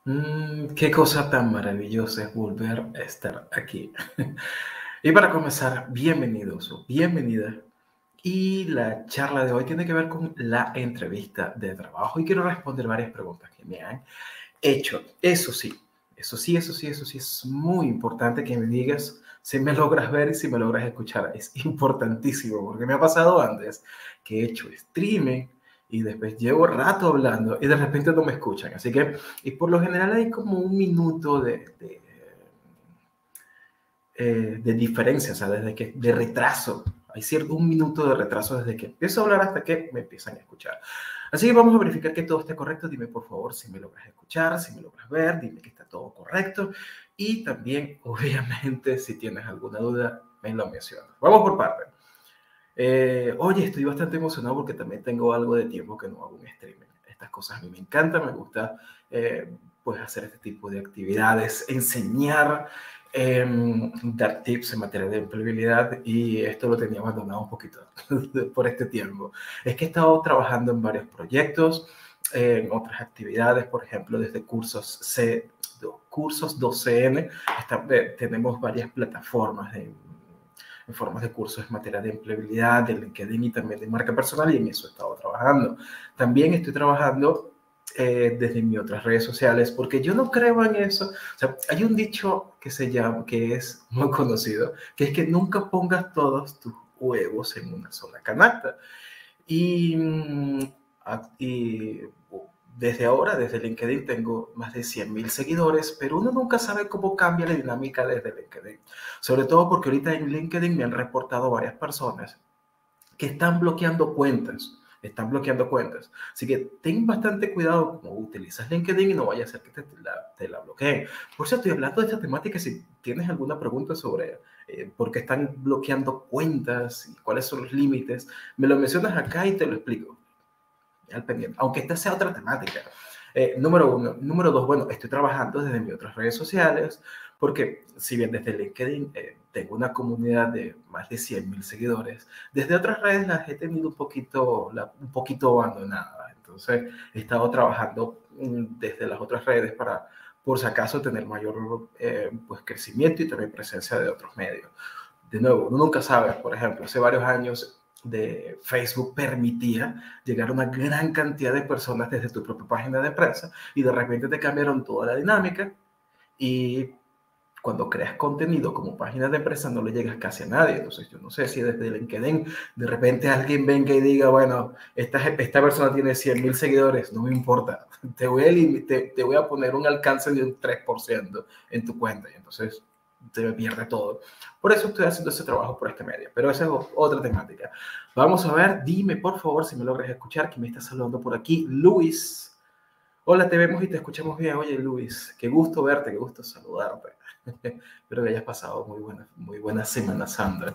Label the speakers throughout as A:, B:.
A: Qué cosa tan maravillosa es volver a estar aquí. Y para comenzar, bienvenidos o bienvenida. Y la charla de hoy tiene que ver con la entrevista de trabajo y quiero responder varias preguntas que me han hecho. Eso sí, es muy importante que me digas si me logras ver y si me logras escuchar. Es importantísimo porque me ha pasado antes que he hecho streaming y después llevo rato hablando y de repente no me escuchan. Así que, y por lo general hay como un minuto de diferencia, o sea, de retraso. Hay cierto un minuto de retraso desde que empiezo a hablar hasta que me empiezan a escuchar. Así que vamos a verificar que todo esté correcto. Dime por favor si me logras escuchar, si me logras ver, dime que está todo correcto. Y también, obviamente, si tienes alguna duda, me lo mencionas. Vamos por parte. Oye, estoy bastante emocionado porque también tengo algo de tiempo que no hago un streaming. Estas cosas a mí me encantan, me gusta pues hacer este tipo de actividades, enseñar, dar tips en materia de empleabilidad y esto lo tenía abandonado un poquito por este tiempo. Es que he estado trabajando en varios proyectos, en otras actividades, por ejemplo, desde cursos 2CN, tenemos varias plataformas en formas de cursos en materia de empleabilidad, de LinkedIn y también de marca personal, y en eso he estado trabajando. También estoy trabajando desde mis otras redes sociales, porque yo no creo en eso. O sea, hay un dicho que se llama, que es muy conocido, que es que nunca pongas todos tus huevos en una sola canasta. Y, y desde ahora, desde LinkedIn, tengo más de 100,000 seguidores, pero uno nunca sabe cómo cambia la dinámica desde LinkedIn. Sobre todo porque ahorita en LinkedIn me han reportado varias personas que están bloqueando cuentas. Están bloqueando cuentas. Así que ten bastante cuidado como utilizas LinkedIn y no vaya a ser que te la bloqueen. Por cierto, estoy hablando de esta temática. Si tienes alguna pregunta sobre por qué están bloqueando cuentas y cuáles son los límites, me lo mencionas acá y te lo explico al pendiente, aunque esta sea otra temática. Número uno. Número dos, bueno, estoy trabajando desde mis otras redes sociales, porque si bien desde LinkedIn tengo una comunidad de más de 100,000 seguidores, desde otras redes las he tenido un poquito abandonadas. Entonces, he estado trabajando desde las otras redes para, por si acaso, tener mayor pues, crecimiento y también presencia de otros medios. De nuevo, uno nunca sabe. Por ejemplo, hace varios años de Facebook permitía llegar a una gran cantidad de personas desde tu propia página de empresa y de repente te cambiaron toda la dinámica y cuando creas contenido como página de empresa no le llegas casi a nadie. Entonces yo no sé si desde LinkedIn de repente alguien venga y diga, bueno, esta persona tiene 100,000 seguidores, no me importa, te voy a poner un alcance de un 3% en tu cuenta y entonces se me pierde todo. Por eso estoy haciendo ese trabajo por este medio, pero esa es otra temática. Vamos a ver, dime por favor si me logras escuchar, que me está saludando por aquí Luis. Hola, te vemos y te escuchamos bien. Oye, Luis, qué gusto verte, qué gusto saludarte. Espero que hayas pasado muy buena Semana Santa.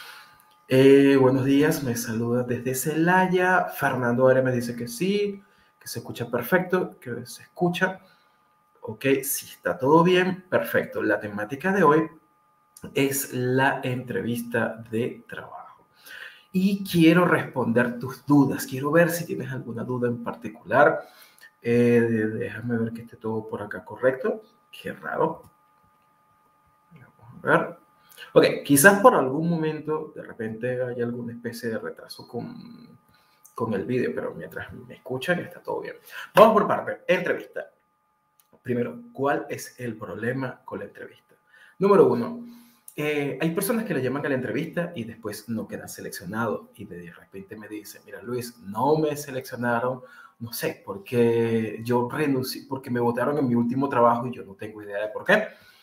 A: Buenos días, me saluda desde Celaya. Fernando Ares me dice que sí, que se escucha perfecto, que se escucha. Ok, si está todo bien, perfecto. La temática de hoy es la entrevista de trabajo. Y quiero responder tus dudas. Quiero ver si tienes alguna duda en particular. Déjame ver que esté todo por acá correcto. Qué raro. Vamos a ver. Ok, quizás por algún momento de repente hay alguna especie de retraso con el vídeo, pero mientras me escuchan está todo bien. Vamos por parte. Entrevista. Primero, ¿cuál es el problema con la entrevista? Número uno, hay personas que le llaman a la entrevista y después no quedan seleccionados y de repente me dicen, mira Luis, no me seleccionaron, no sé, porque yo renuncié, porque me votaron en mi último trabajo y yo no tengo idea de por qué.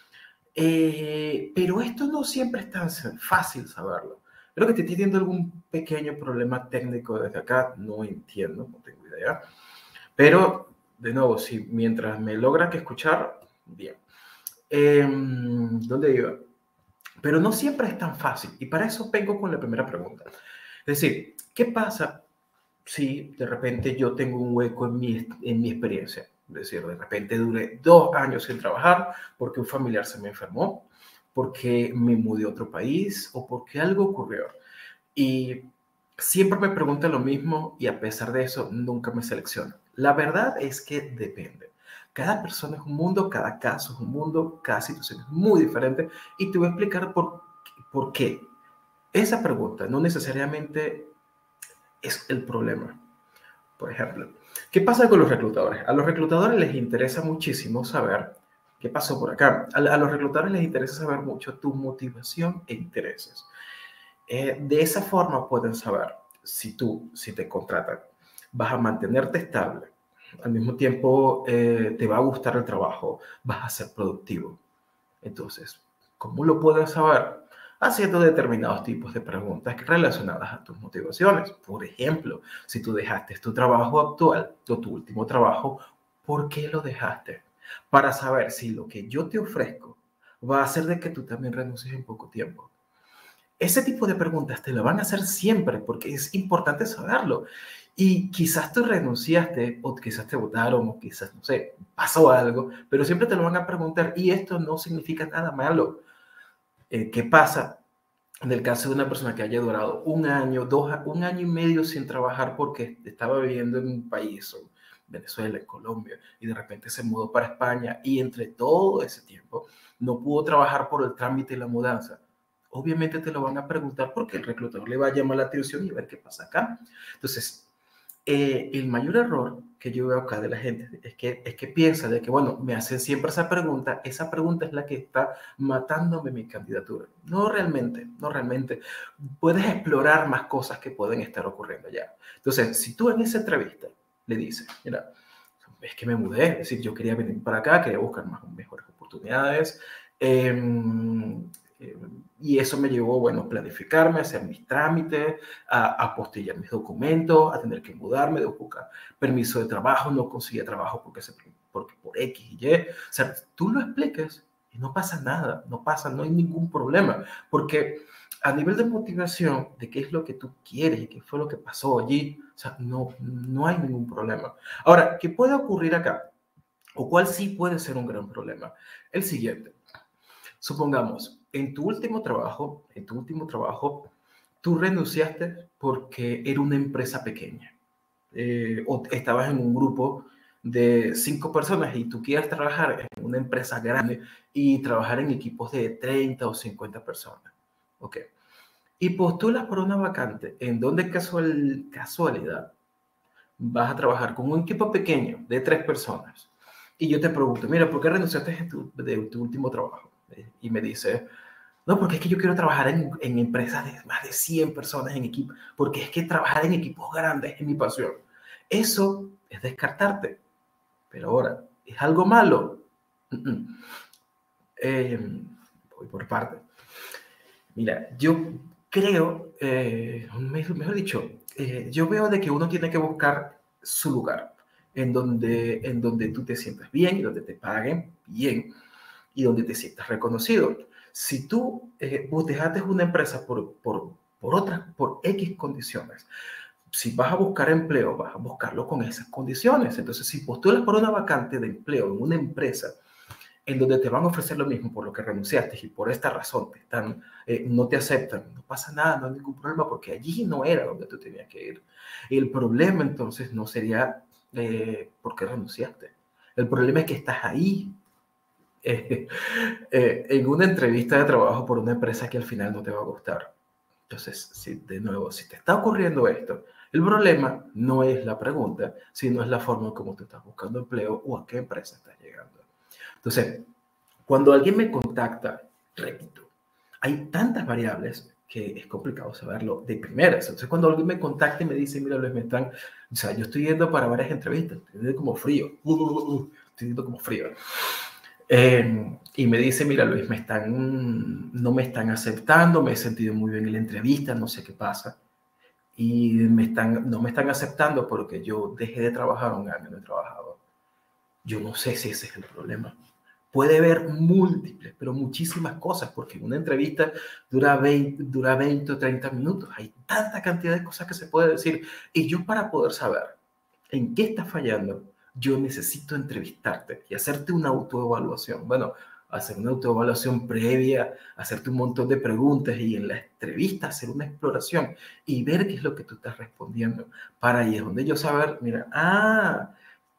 A: Pero esto no siempre es tan fácil saberlo. Creo que te estoy teniendo algún pequeño problema técnico desde acá, no entiendo, no tengo idea. Pero, de nuevo, si mientras me logran que escuchar, bien. ¿Dónde iba? Pero no siempre es tan fácil. Y para eso vengo con la primera pregunta. Es decir, ¿qué pasa si de repente yo tengo un hueco en mi experiencia? Es decir, de repente duré 2 años sin trabajar porque un familiar se me enfermó, porque me mudé a otro país o porque algo ocurrió. Y siempre me preguntan lo mismo y a pesar de eso nunca me seleccionan. La verdad es que depende. Cada persona es un mundo, cada caso es un mundo, cada situación es muy diferente y te voy a explicar por qué. Esa pregunta no necesariamente es el problema. Por ejemplo, ¿qué pasa con los reclutadores? A los reclutadores les interesa muchísimo saber qué pasó por acá. A los reclutadores les interesa saber mucho tu motivación e intereses. De esa forma pueden saber si te contratan, vas a mantenerte estable, al mismo tiempo te va a gustar el trabajo, vas a ser productivo. Entonces, ¿cómo lo puedes saber? Haciendo determinados tipos de preguntas relacionadas a tus motivaciones. Por ejemplo, si tú dejaste tu trabajo actual o tu último trabajo, ¿por qué lo dejaste? Para saber si lo que yo te ofrezco va a hacer de que tú también renuncies en poco tiempo. Ese tipo de preguntas te lo van a hacer siempre porque es importante saberlo. Y quizás tú renunciaste o quizás te votaron o quizás, no sé, pasó algo, pero siempre te lo van a preguntar y esto no significa nada malo. ¿Qué pasa en el caso de una persona que haya durado un año, un año y medio sin trabajar porque estaba viviendo en un país, o Venezuela, en Colombia, y de repente se mudó para España y entre todo ese tiempo no pudo trabajar por el trámite y la mudanza? Obviamente te lo van a preguntar porque el reclutador le va a llamar la atención y ver qué pasa acá. Entonces, el mayor error que yo veo acá de la gente es que piensa de que, bueno, me hacen siempre esa pregunta es la que está matándome mi candidatura. No realmente, no realmente. Puedes explorar más cosas que pueden estar ocurriendo ya. Entonces, si tú en esa entrevista le dices, mira, es que me mudé, es decir, yo quería venir para acá, quería buscar mejores oportunidades, eh, y eso me llevó, bueno, a planificarme, a hacer mis trámites, a apostillar mis documentos, a tener que mudarme, de buscar permiso de trabajo, no conseguía trabajo porque por X y Y. O sea, tú lo expliques y no pasa nada, no hay ningún problema, porque a nivel de motivación, de qué es lo que tú quieres y qué fue lo que pasó allí, o sea, no hay ningún problema. Ahora, ¿qué puede ocurrir acá? ¿O cuál sí puede ser un gran problema? El siguiente. Supongamos, en tu último trabajo, tú renunciaste porque era una empresa pequeña, o estabas en un grupo de 5 personas y tú quieres trabajar en una empresa grande y trabajar en equipos de 30 o 50 personas. Ok. Y postulas por una vacante en donde casualidad vas a trabajar con un equipo pequeño de 3 personas. Y yo te pregunto, mira, ¿por qué renunciaste de tu último trabajo? Y me dice, no, porque es que yo quiero trabajar en empresas de más de 100 personas en equipo, porque es que trabajar en equipos grandes es mi pasión. Eso es descartarte. Pero ahora, ¿es algo malo? Eh, Voy por parte. Mira, yo creo, mejor dicho, yo veo de que uno tiene que buscar su lugar en donde tú te sientas bien y donde te paguen bien y donde te sientas reconocido. Si tú vos dejaste una empresa por X condiciones, si vas a buscar empleo, vas a buscarlo con esas condiciones. Entonces, si postulas por una vacante de empleo en una empresa en donde te van a ofrecer lo mismo por lo que renunciaste y por esta razón no te aceptan, no pasa nada, no hay ningún problema porque allí no era donde tú tenías que ir. El problema entonces no sería por qué renunciaste. El problema es que estás ahí en una entrevista de trabajo por una empresa que al final no te va a gustar. Entonces, de nuevo, si te está ocurriendo esto, el problema no es la pregunta, sino es la forma en cómo tú estás buscando empleo o a qué empresa estás llegando. Entonces, cuando alguien me contacta, repito, hay tantas variables que es complicado saberlo de primeras. Entonces, cuando alguien me contacta y me dice, mira, Luis, o sea, yo estoy yendo para varias entrevistas, estoy yendo como frío, estoy yendo como frío. Y me dice, mira, Luis, no me están aceptando, me he sentido muy bien en la entrevista, no sé qué pasa. Y no me están aceptando porque yo dejé de trabajar un año, no he trabajado. Yo no sé si ese es el problema. Puede haber múltiples, pero muchísimas cosas, porque una entrevista dura 20 o 30 minutos. Hay tanta cantidad de cosas que se puede decir. Y yo para poder saber en qué estás fallando, yo necesito entrevistarte y hacerte una autoevaluación. Bueno, hacer una autoevaluación previa, hacerte un montón de preguntas y en la entrevista hacer una exploración y ver qué es lo que tú estás respondiendo. Para ahí es donde yo saber, mira,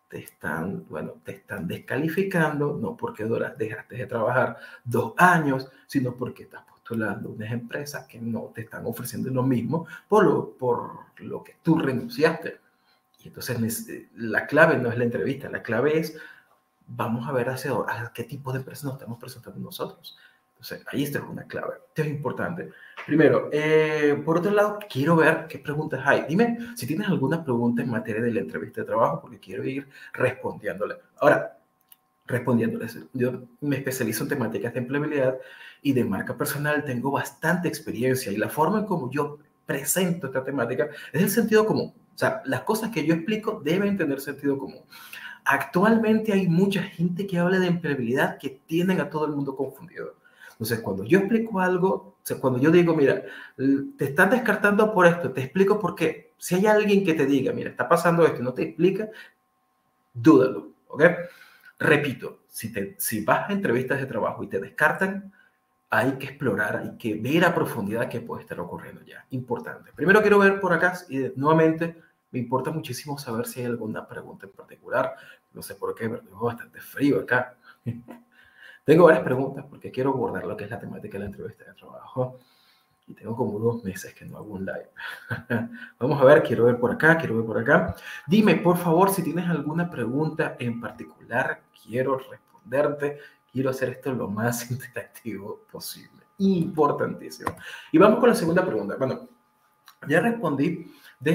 A: te están descalificando, no porque dejaste de trabajar 2 años, sino porque estás postulando unas empresas que no te están ofreciendo lo mismo por lo que tú renunciaste. Y entonces la clave no es la entrevista, la clave es, vamos a ver a qué tipo de empresas nos estamos presentando nosotros. Entonces, ahí está una clave. Esto es importante. Primero, por otro lado, quiero ver qué preguntas hay. Dime si tienes alguna pregunta en materia de la entrevista de trabajo, porque quiero ir respondiéndole. Ahora, respondiéndoles, yo me especializo en temáticas de empleabilidad y de marca personal. Tengo bastante experiencia y la forma en como yo presento esta temática es el sentido común. O sea, las cosas que yo explico deben tener sentido común. Actualmente hay mucha gente que habla de empleabilidad que tienen a todo el mundo confundido. Entonces, cuando yo explico algo, o sea, cuando yo digo, mira, te están descartando por esto, te explico por qué. Si hay alguien que te diga, mira, está pasando esto y no te explica, dúdalo, ¿ok? Repito, si vas a entrevistas de trabajo y te descartan, hay que explorar, hay que ver a profundidad qué puede estar ocurriendo ya. Importante. Primero quiero ver por acá y nuevamente me importa muchísimo saber si hay alguna pregunta en particular. No sé por qué, pero tengo bastante frío acá. Tengo varias preguntas porque quiero abordar lo que es la temática de la entrevista de trabajo. Y tengo como 2 meses que no hago un live. Vamos a ver, quiero ver por acá, quiero ver por acá. Dime, por favor, si tienes alguna pregunta en particular, quiero responderte. Quiero hacer esto lo más interactivo posible. Importantísimo. Y vamos con la segunda pregunta. Bueno, ya respondí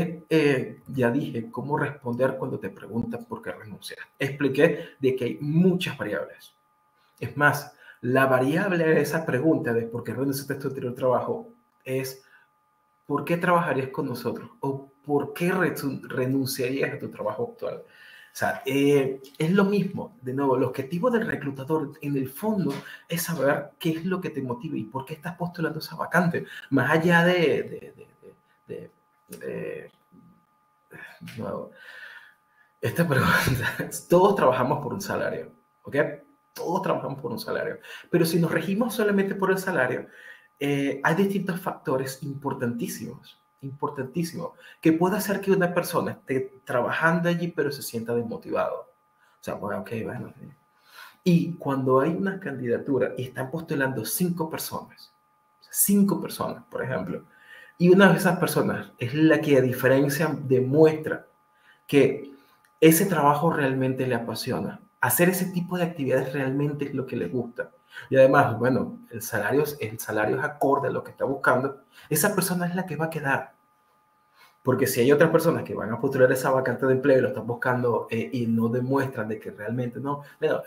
A: ya dije cómo responder cuando te preguntan por qué renunciar. Expliqué de que hay muchas variables. Es más, la variable de esa pregunta de por qué renunciaste a tu anterior trabajo es ¿por qué trabajarías con nosotros? ¿O por qué renunciarías a tu trabajo actual? O sea, es lo mismo. De nuevo, el objetivo del reclutador en el fondo es saber qué es lo que te motiva y por qué estás postulando esa vacante. Más allá no, esta pregunta, todos trabajamos por un salario, ¿ok? Todos trabajamos por un salario. Pero si nos regimos solamente por el salario, hay distintos factores importantísimos, que puede hacer que una persona esté trabajando allí, pero se sienta desmotivado. O sea, bueno, ok, bueno. Y cuando hay una candidatura y están postulando 5 personas, por ejemplo, y una de esas personas es la que a diferencia demuestra que ese trabajo realmente le apasiona. Hacer ese tipo de actividades realmente es lo que le gusta. Y además, bueno, el salario es acorde a lo que está buscando. Esa persona es la que va a quedar. Porque si hay otras personas que van a postular esa vacante de empleo y lo están buscando y no demuestran de que realmente no, bueno,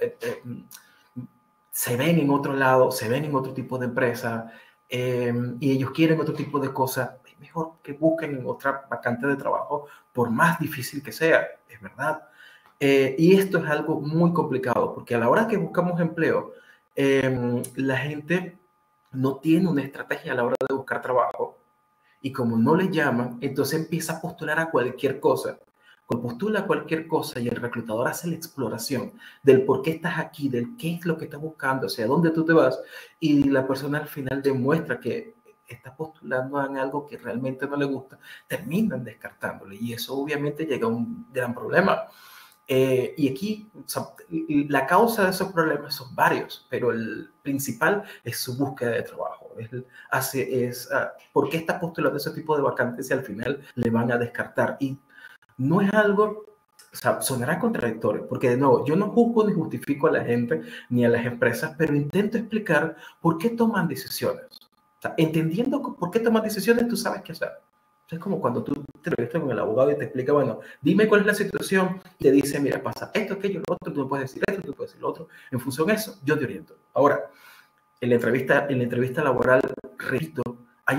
A: se ven en otro lado, se ven en otro tipo de empresa y ellos quieren otro tipo de cosas, es mejor que busquen en otra vacante de trabajo, por más difícil que sea, es verdad. Y esto es algo muy complicado, porque a la hora que buscamos empleo, la gente no tiene una estrategia a la hora de buscar trabajo y como no le llaman, entonces empieza a postular a cualquier cosa. Cuando postula a cualquier cosa y el reclutador hace la exploración del por qué estás aquí, del qué es lo que estás buscando, hacia dónde tú te vas, y la persona al final demuestra que está postulando en algo que realmente no le gusta, terminan descartándole y eso obviamente llega a un gran problema. Y aquí o sea, la causa de esos problemas son varios, pero el principal es su búsqueda de trabajo. ¿Por qué está postulando ese tipo de vacantes y al final le van a descartar? Y no es algo, o sea, sonará contradictorio, porque de nuevo, yo no juzgo ni justifico a la gente ni a las empresas, pero intento explicar por qué toman decisiones. O sea, entendiendo por qué toman decisiones, tú sabes qué hacer. Es como cuando tú te entrevistas con el abogado y te explica, bueno, dime cuál es la situación y te dice, mira, pasa esto, aquello, lo otro, tú no puedes decir esto, tú puedes decir lo otro. En función de eso, yo te oriento. Ahora, en la entrevista laboral, repito, hay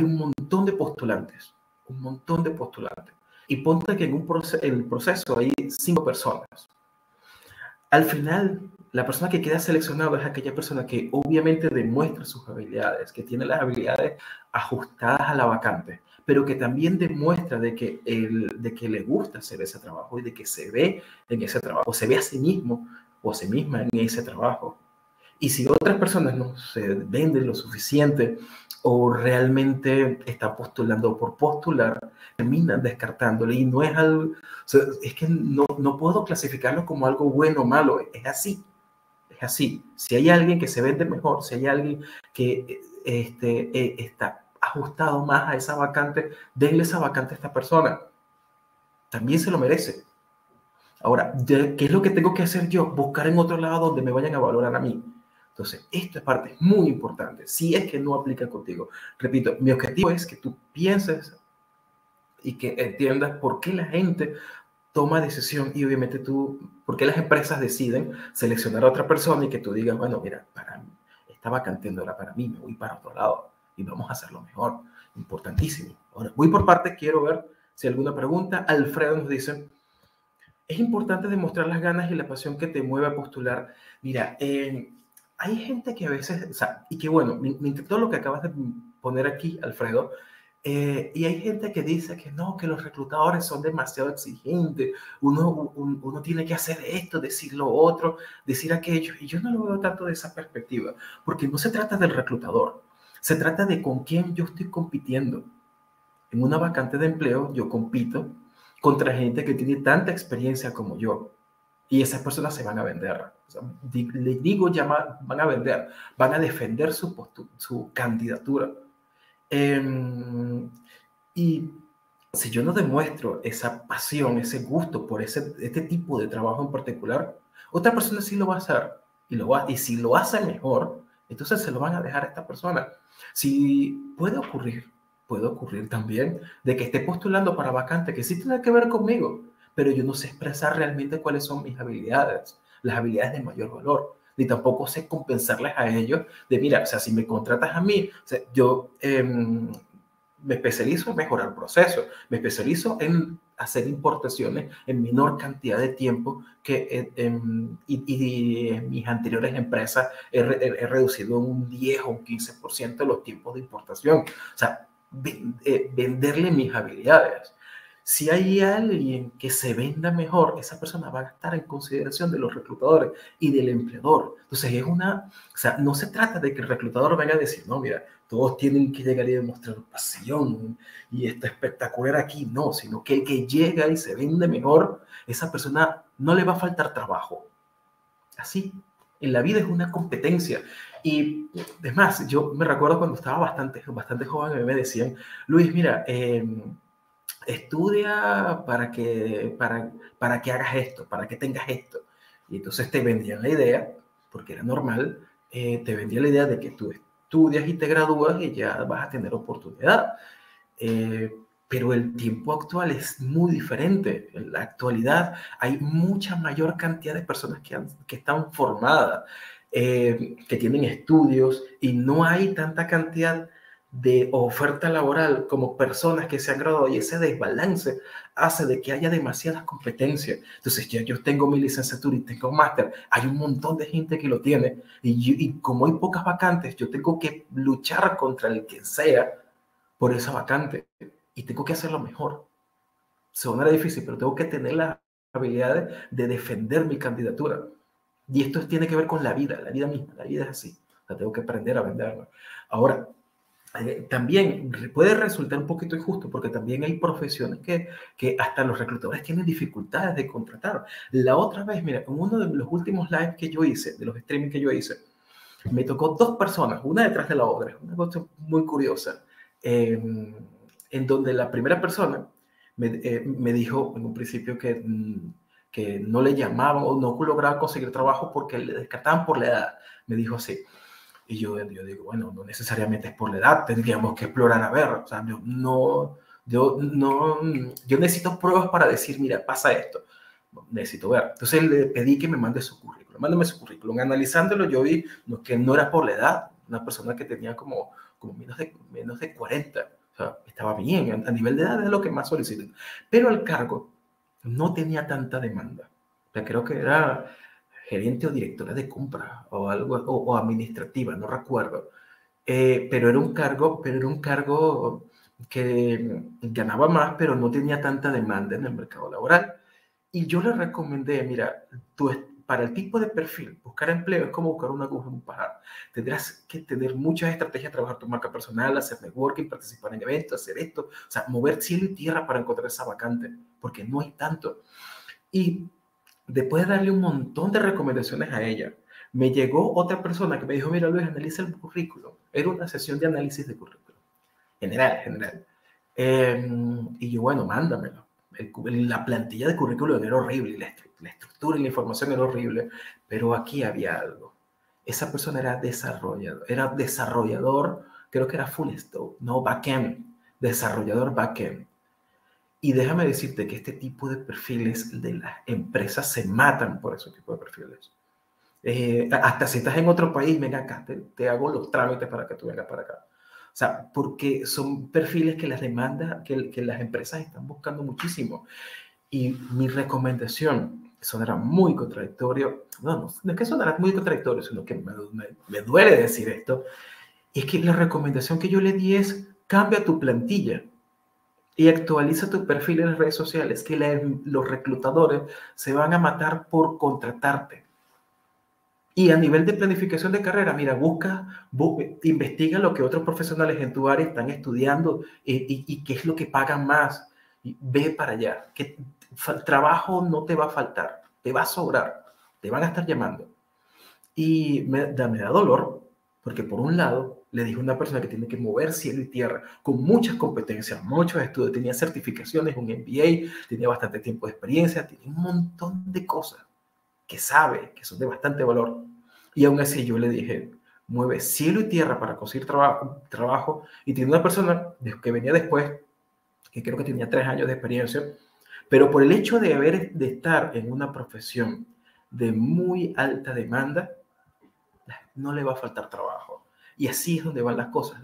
A: un montón de postulantes. Y ponte que en el proceso hay 5 personas. Al final, la persona que queda seleccionada es aquella persona que obviamente demuestra sus habilidades, que tiene las habilidades ajustadas a la vacante, pero que también demuestra de que le gusta hacer ese trabajo y de que se ve en ese trabajo, se ve a sí mismo o a sí misma en ese trabajo. Y si otras personas no se venden lo suficiente o realmente está postulando por postular, terminan descartándole y no es algo, o sea, es que no puedo clasificarlo como algo bueno o malo, es así. Es así. Si hay alguien que se vende mejor, si hay alguien que está ajustado más a esa vacante, denle esa vacante a esta persona. También se lo merece. Ahora, ¿qué es lo que tengo que hacer yo? Buscar en otro lado donde me vayan a valorar a mí. Entonces, esta parte es muy importante. Si es que no aplica contigo. Repito, mi objetivo es que tú pienses y que entiendas por qué la gente toma decisión y obviamente por qué las empresas deciden seleccionar a otra persona y que tú digas, bueno, mira, para mí, esta vacante no era para mí, me voy para otro lado y vamos a hacerlo mejor. Importantísimo. Ahora, voy por parte, quiero ver si alguna pregunta. Alfredo nos dice, es importante demostrar las ganas y la pasión que te mueve a postular. Mira, hay gente que a veces, o sea, y que bueno, me encantó lo que acabas de poner aquí, Alfredo, y hay gente que dice que no, que los reclutadores son demasiado exigentes, uno tiene que hacer esto, decir lo otro, decir aquello, y yo no lo veo tanto de esa perspectiva, porque no se trata del reclutador, se trata de con quién yo estoy compitiendo. En una vacante de empleo, yo compito contra gente que tiene tanta experiencia como yo. Y esas personas se van a vender. O sea, les digo, ya van a vender, van a defender su candidatura. Y si yo no demuestro esa pasión, ese gusto por este tipo de trabajo en particular, otra persona sí lo va a hacer. Y si lo hace mejor, entonces se lo van a dejar a esta persona. Si puede ocurrir también de que esté postulando para vacante que sí tiene que ver conmigo, pero yo no sé expresar realmente cuáles son mis habilidades, las habilidades de mayor valor, ni tampoco sé compensarles a ellos de, mira, o sea, si me contratas a mí, o sea, yo me especializo en mejorar procesos, me especializo en hacer importaciones en menor cantidad de tiempo que y en mis anteriores empresas he reducido un 10 o un 15% los tiempos de importación. O sea, venderle mis habilidades. Si hay alguien que se venda mejor, esa persona va a estar en consideración de los reclutadores y del empleador. Entonces, o sea, no se trata de que el reclutador venga a decir, no, mira, todos tienen que llegar y demostrar pasión y está espectacular aquí, no, sino que el que llega y se vende mejor, esa persona no le va a faltar trabajo. Así, en la vida es una competencia. Y es más, yo me recuerdo cuando estaba bastante joven, me decían, Luis, mira, estudia para que hagas esto, para que tengas esto. Y entonces te vendían la idea, porque era normal, te vendían la idea de que tú estudias y te gradúas y ya vas a tener oportunidad. Eh, pero el tiempo actual es muy diferente. En la actualidad hay mucha mayor cantidad de personas que están formadas, que tienen estudios y no hay tanta cantidad de oferta laboral como personas que se han graduado y ese desbalance hace de que haya demasiadas competencias. Entonces ya yo tengo mi licenciatura y tengo un máster, hay un montón de gente que lo tiene y como hay pocas vacantes, yo tengo que luchar contra el que sea por esa vacante y tengo que hacerlo mejor. Suena difícil, pero tengo que tener las habilidades de defender mi candidatura. Y esto tiene que ver con la vida misma, la vida es así. O sea, tengo que aprender a venderla. Ahora, también puede resultar un poquito injusto porque también hay profesiones que hasta los reclutadores tienen dificultades de contratar. La otra vez, mira, en uno de los últimos lives que yo hice, de los streaming que yo hice, me tocó dos personas, una detrás de la otra, una cosa muy curiosa, en donde la primera persona me dijo en un principio que no le llamaban o no lograba conseguir trabajo porque le descartaban por la edad. Me dijo así. Y yo digo, bueno, no necesariamente es por la edad, tendríamos que explorar a ver. O sea, yo necesito pruebas para decir, mira, pasa esto. Necesito ver. Entonces le pedí que me mande su currículum. Mándame su currículum. Analizándolo, yo vi que no era por la edad. Una persona que tenía como menos de 40. O sea, estaba bien. A nivel de edad es lo que más solicitan. Pero el cargo no tenía tanta demanda. O sea, creo que era gerente o directora de compra o algo, o administrativa, no recuerdo. Pero era un cargo que ganaba más, pero no tenía tanta demanda en el mercado laboral. Y yo le recomendé, mira, para el tipo de perfil, buscar empleo es como buscar una aguja en un pajar. Tendrás que tener muchas estrategias, trabajar tu marca personal, hacer networking, participar en eventos, hacer esto, o sea, mover cielo y tierra para encontrar esa vacante, porque no hay tanto. Y después de darle un montón de recomendaciones a ella, me llegó otra persona que me dijo, mira Luis, analiza el currículo. Era una sesión de análisis de currículo. General. Y yo, bueno, mándamelo. La plantilla de currículum era horrible, la estructura y la información era horrible, pero aquí había algo. Esa persona era desarrollador, creo que era full stack, no backend, desarrollador backend. Y déjame decirte que este tipo de perfiles de las empresas se matan por ese tipo de perfiles. Hasta si estás en otro país, venga acá, te hago los trámites para que tú vengas para acá. O sea, porque son perfiles que las demandas, que las empresas están buscando muchísimo. Y mi recomendación, sonará muy contradictorio, no es que sonará muy contradictorio, sino que me duele decir esto, es que la recomendación que yo le di es, cambia tu plantilla y actualiza tu perfil en las redes sociales, que los reclutadores se van a matar por contratarte. Y a nivel de planificación de carrera, mira, investiga lo que otros profesionales en tu área están estudiando y qué es lo que pagan más. Y ve para allá, que trabajo no te va a faltar, te va a sobrar, te van a estar llamando. Y me da dolor, porque por un lado, le dije a una persona que tiene que mover cielo y tierra, con muchas competencias, muchos estudios, tenía certificaciones, un MBA, tenía bastante tiempo de experiencia, tenía un montón de cosas que sabe, que son de bastante valor. Y aún así yo le dije, mueve cielo y tierra para conseguir trabajo. Y tiene una persona que venía después, que creo que tenía 3 años de experiencia, pero por el hecho de estar en una profesión de muy alta demanda, no le va a faltar trabajo. Y así es donde van las cosas.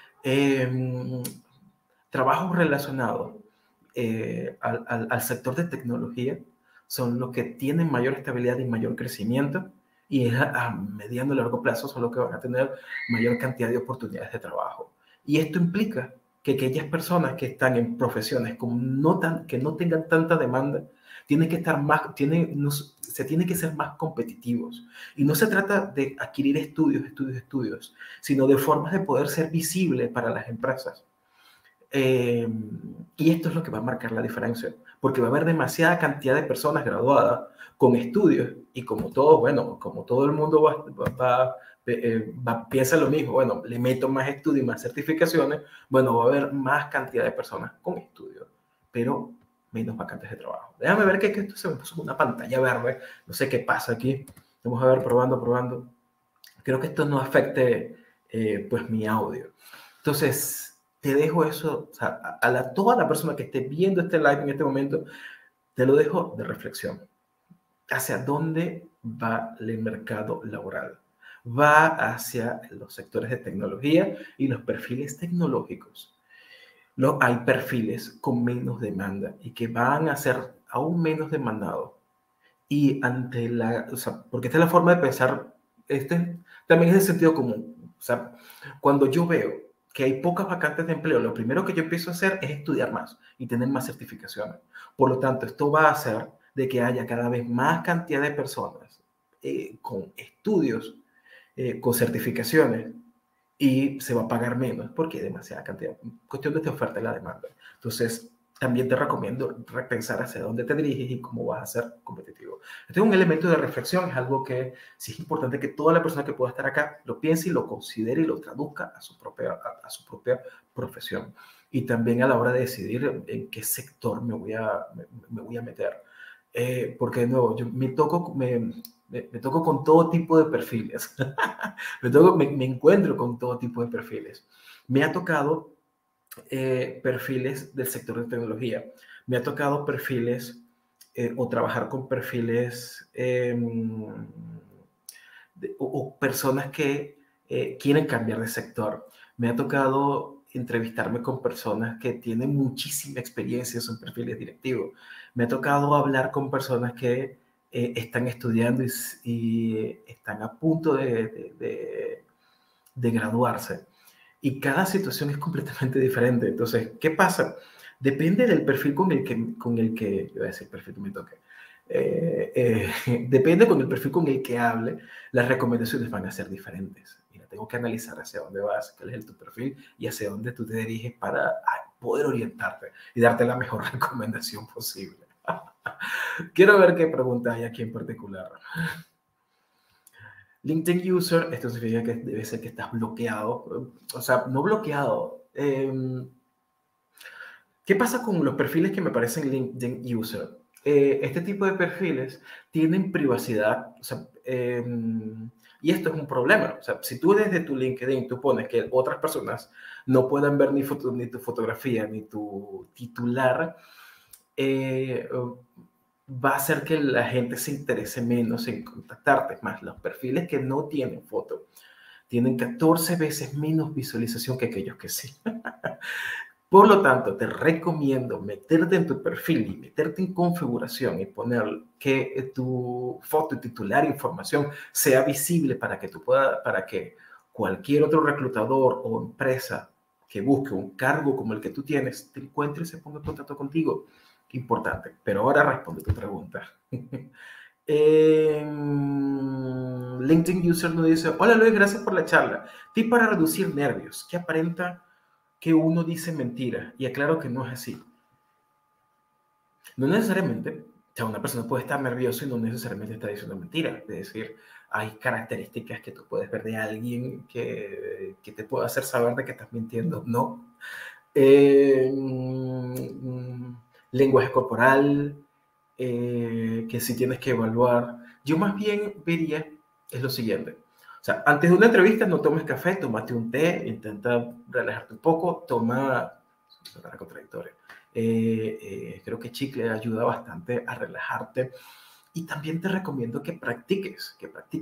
A: Trabajos relacionados al sector de tecnología son los que tienen mayor estabilidad y mayor crecimiento, y a mediano y largo plazo son los que van a tener mayor cantidad de oportunidades de trabajo. Y esto implica que aquellas personas que están en profesiones que no tengan tanta demanda, tienen que estar más, se tienen que ser más competitivos. Y no se trata de adquirir estudios, sino de formas de poder ser visible para las empresas. Y esto es lo que va a marcar la diferencia, porque va a haber demasiada cantidad de personas graduadas con estudios, y como todo, bueno, como todo el mundo piensa lo mismo, bueno, le meto más estudios y más certificaciones, bueno, va a haber más cantidad de personas con estudios, pero menos vacantes de trabajo. Déjame ver que esto se me puso una pantalla verde, no sé qué pasa aquí, vamos a ver, probando. Creo que esto no afecte pues mi audio. Entonces, te dejo eso, o sea, toda la persona que esté viendo este live en este momento, te lo dejo de reflexión. ¿Hacia dónde va el mercado laboral? Va hacia los sectores de tecnología y los perfiles tecnológicos. Hay perfiles con menos demanda y que van a ser aún menos demandados. Y o sea, porque esta es la forma de pensar, también es de sentido común. O sea, cuando yo veo que hay pocas vacantes de empleo, lo primero que yo empiezo a hacer es estudiar más y tener más certificaciones. Por lo tanto, esto va a hacer de que haya cada vez más cantidad de personas con estudios, con certificaciones, y se va a pagar menos porque hay demasiada cantidad. Cuestión de oferta y la demanda. Entonces, también te recomiendo repensar hacia dónde te diriges y cómo vas a ser competitivo. Este es un elemento de reflexión, es algo que sí es importante que toda la persona que pueda estar acá lo piense y lo considere y lo traduzca a su propia profesión. Y también a la hora de decidir en qué sector me voy a meter. Porque de nuevo, me toco con todo tipo de perfiles. me encuentro con todo tipo de perfiles. Me ha tocado perfiles del sector de tecnología. Me ha tocado perfiles o trabajar con perfiles o personas que quieren cambiar de sector. Me ha tocado entrevistarme con personas que tienen muchísima experiencia, son perfiles directivos. Me ha tocado hablar con personas que están estudiando y están a punto de graduarse. Y cada situación es completamente diferente. Entonces, ¿qué pasa? Depende del perfil con el que yo voy a decir perfil que me toque. Depende con el perfil con el que hable, las recomendaciones van a ser diferentes. Mira, tengo que analizar hacia dónde vas, cuál es tu perfil y hacia dónde tú te diriges para poder orientarte y darte la mejor recomendación posible. Quiero ver qué preguntas hay aquí en particular. LinkedIn user, esto significa que debe ser que estás bloqueado. O sea, no bloqueado. ¿Qué pasa con los perfiles que me parecen LinkedIn user? Este tipo de perfiles tienen privacidad, o sea, y esto es un problema. O sea, si tú desde tu LinkedIn tú pones que otras personas no puedan ver ni tu fotografía ni tu titular, va a hacer que la gente se interese menos en contactarte. Más, los perfiles que no tienen foto tienen 14 veces menos visualización que aquellos que sí. Por lo tanto, te recomiendo meterte en tu perfil y meterte en configuración y poner que tu foto y titular información sea visible para que para que cualquier otro reclutador o empresa que busque un cargo como el que tú tienes te encuentre y se ponga en contacto contigo. Importante. Pero ahora responde tu pregunta. LinkedIn User nos dice: hola Luis, gracias por la charla. Tip para reducir nervios. ¿Qué aparenta que uno dice mentira? Y aclaro que no es así. No necesariamente, o sea, una persona puede estar nerviosa y no necesariamente está diciendo mentira. Es decir, hay características que tú puedes ver de alguien que te puede hacer saber de que estás mintiendo. No. Lenguaje corporal, que si tienes que evaluar. Yo más bien vería es lo siguiente. O sea, antes de una entrevista no tomes café, tómate un té, intenta relajarte un poco, toma, será contradictorio. Creo que chicle ayuda bastante a relajarte. Y también te recomiendo que practiques.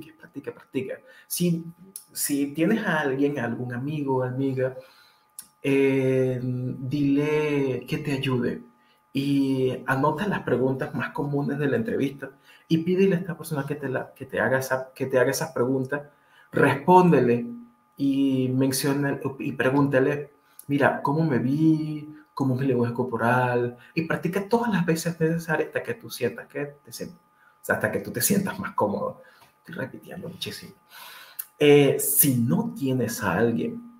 A: Si tienes a alguien, algún amigo o amiga, dile que te ayude y anota las preguntas más comunes de la entrevista y pídele a esta persona que te haga esas preguntas, respóndele y menciona y pregúntale: mira, ¿cómo me vi? ¿Cómo es mi lenguaje corporal? Y practica todas las veces necesarias hasta que tú sientas o sea, hasta que tú te sientas más cómodo. Estoy repitiendo muchísimo. Si no tienes a alguien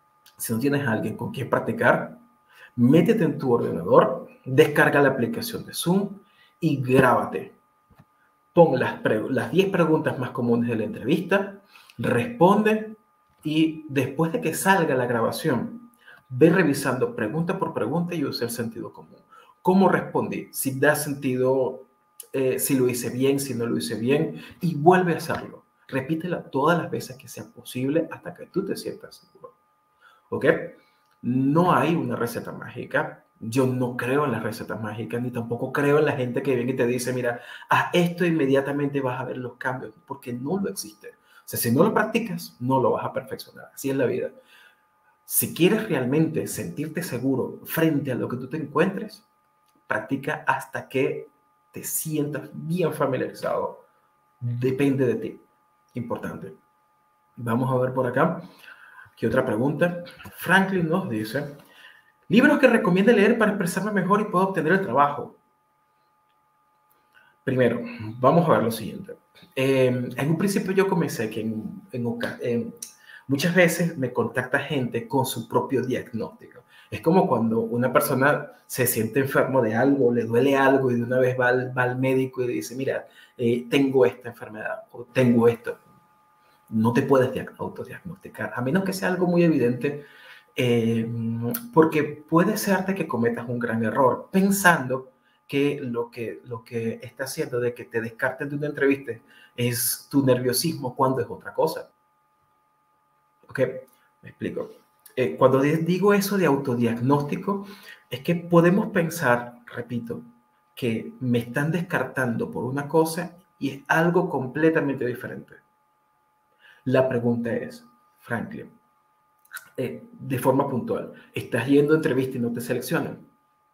A: con quien practicar, métete en tu ordenador, descarga la aplicación de Zoom y grábate. Pon las 10 preguntas más comunes de la entrevista, responde y después de que salga la grabación, ve revisando pregunta por pregunta y usa el sentido común. ¿Cómo respondí? Si da sentido, si lo hice bien, si no lo hice bien, y vuelve a hacerlo. Repítela todas las veces que sea posible hasta que tú te sientas seguro. ¿Ok? No hay una receta mágica. Yo no creo en las recetas mágicas, ni tampoco creo en la gente que viene y te dice: mira, haz esto e inmediatamente vas a ver los cambios, porque no lo existe. O sea, si no lo practicas, no lo vas a perfeccionar. Así es la vida. Si quieres realmente sentirte seguro frente a lo que tú te encuentres, practica hasta que te sientas bien familiarizado. Depende de ti. Importante. Vamos a ver por acá. ¿Qué otra pregunta? Franklin nos dice: libros que recomiende leer para expresarme mejor y pueda obtener el trabajo. Primero, vamos a ver lo siguiente. En un principio yo comencé que muchas veces me contacta gente con su propio diagnóstico. Es como cuando una persona se siente enfermo de algo, le duele algo y de una vez va al médico y dice: mira, tengo esta enfermedad o tengo esto. No te puedes autodiagnosticar, a menos que sea algo muy evidente, porque puede ser que cometas un gran error pensando que lo que está haciendo de que te descarten de una entrevista es tu nerviosismo, cuando es otra cosa. ¿Ok? Me explico. Cuando digo eso de autodiagnóstico, es que podemos pensar, repito, que me están descartando por una cosa y es algo completamente diferente. La pregunta es: Franklin, de forma puntual, ¿estás yendo a entrevista y no te seleccionan?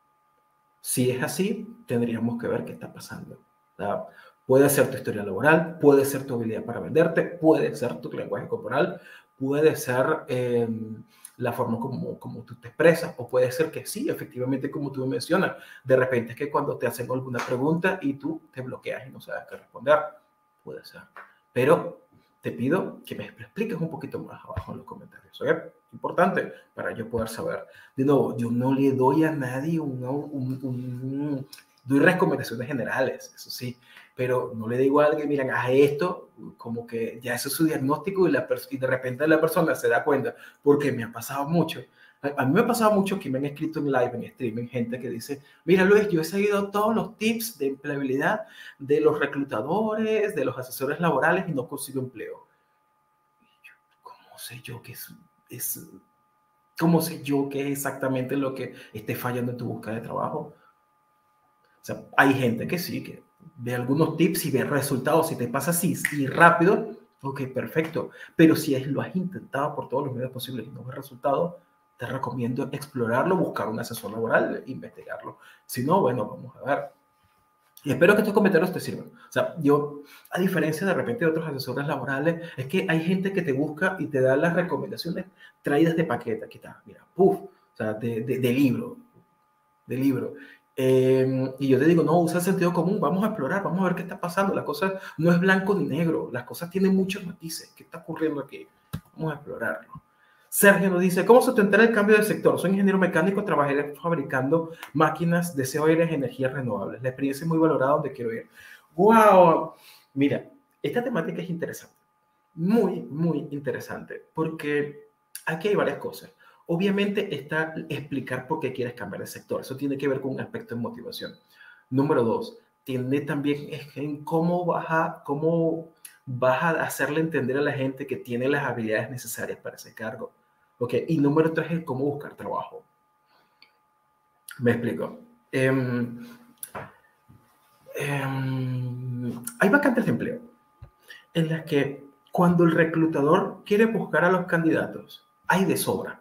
A: Si es así, tendríamos que ver qué está pasando. ¿Verdad? Puede ser tu historia laboral, puede ser tu habilidad para venderte, puede ser tu lenguaje corporal, puede ser la forma como tú te expresas, o puede ser que sí, efectivamente, como tú mencionas, de repente es que cuando te hacen alguna pregunta y tú te bloqueas y no sabes qué responder, puede ser. Pero te pido que me expliques un poquito más abajo en los comentarios, ¿ok? Importante para yo poder saber. De nuevo, yo no le doy a nadie doy recomendaciones generales, eso sí, pero no le digo a alguien, miren, haz esto, como que ya eso es su diagnóstico y de repente la persona se da cuenta, porque me ha pasado mucho. A mí me ha pasado mucho que me han escrito en live, en streaming, gente que dice, mira Luis, yo he seguido todos los tips de empleabilidad de los reclutadores, de los asesores laborales y no consigo empleo. ¿Cómo sé yo que cómo sé yo qué es exactamente lo que esté fallando en tu búsqueda de trabajo? O sea, hay gente que sí, que ve algunos tips y ve resultados. Si te pasa así y rápido, ok, perfecto. Pero si lo has intentado por todos los medios posibles y no ves resultados, te recomiendo explorarlo, buscar un asesor laboral, investigarlo. Si no, bueno, vamos a ver. Y espero que estos comentarios te sirvan. O sea, yo, a diferencia de repente de otros asesores laborales, es que hay gente que te busca y te da las recomendaciones traídas de paquete. Aquí está, mira, puff, o sea, de libro, de libro. Y yo te digo, no, usa el sentido común, vamos a explorar, vamos a ver qué está pasando. La cosa no es blanco ni negro, las cosas tienen muchos matices. ¿Qué está ocurriendo aquí? Vamos a explorarlo. Sergio nos dice, ¿cómo se te entera el cambio de sector? Soy ingeniero mecánico, trabajé fabricando máquinas, deseo ir en energías renovables. La experiencia es muy valorada donde quiero ir. ¡Wow! Mira, esta temática es interesante, muy, muy interesante, porque aquí hay varias cosas. Obviamente está explicar por qué quieres cambiar de sector. Eso tiene que ver con un aspecto de motivación. Número dos, tiene también en cómo vas a hacerle entender a la gente que tiene las habilidades necesarias para ese cargo. Okay. Y número tres es cómo buscar trabajo. Me explico. Hay vacantes de empleo en las que cuando el reclutador quiere buscar a los candidatos, hay de sobra.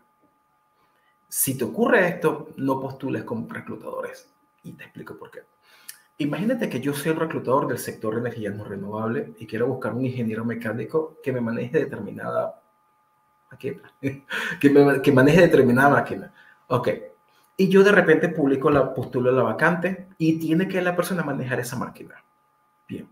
A: Si te ocurre esto, no postules como reclutadores. Y te explico por qué. Imagínate que yo soy el reclutador del sector de energías no renovables y quiero buscar un ingeniero mecánico que me maneje determinada máquina. que maneje determinada máquina. Ok. Y yo de repente postulo la vacante y tiene que la persona manejar esa máquina. Bien.